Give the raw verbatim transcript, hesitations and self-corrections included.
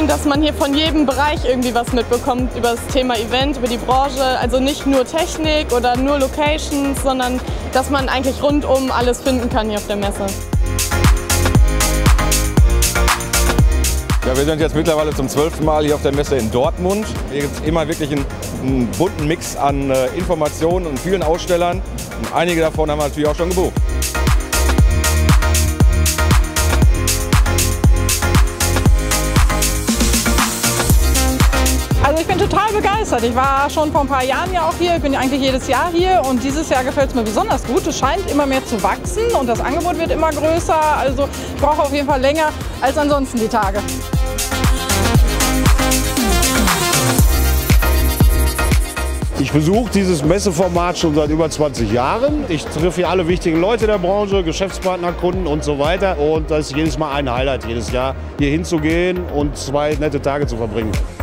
schön, dass man hier von jedem Bereich irgendwie was mitbekommt über das Thema Event, über die Branche. Also nicht nur Technik oder nur Locations, sondern dass man eigentlich rundum alles finden kann hier auf der Messe. Ja, wir sind jetzt mittlerweile zum zwölften Mal hier auf der Messe in Dortmund. Hier gibt es immer wirklich einen, einen bunten Mix an äh, Informationen und vielen Ausstellern. Und einige davon haben wir natürlich auch schon gebucht. Also ich bin total begeistert. Ich war schon vor ein paar Jahren ja auch hier. Ich bin ja eigentlich jedes Jahr hier und dieses Jahr gefällt es mir besonders gut. Es scheint immer mehr zu wachsen und das Angebot wird immer größer. Also ich brauche auf jeden Fall länger als ansonsten die Tage. Ich besuche dieses Messeformat schon seit über zwanzig Jahren. Ich treffe hier alle wichtigen Leute der Branche, Geschäftspartner, Kunden und so weiter. Und das ist jedes Mal ein Highlight, jedes Jahr hier hinzugehen und zwei nette Tage zu verbringen.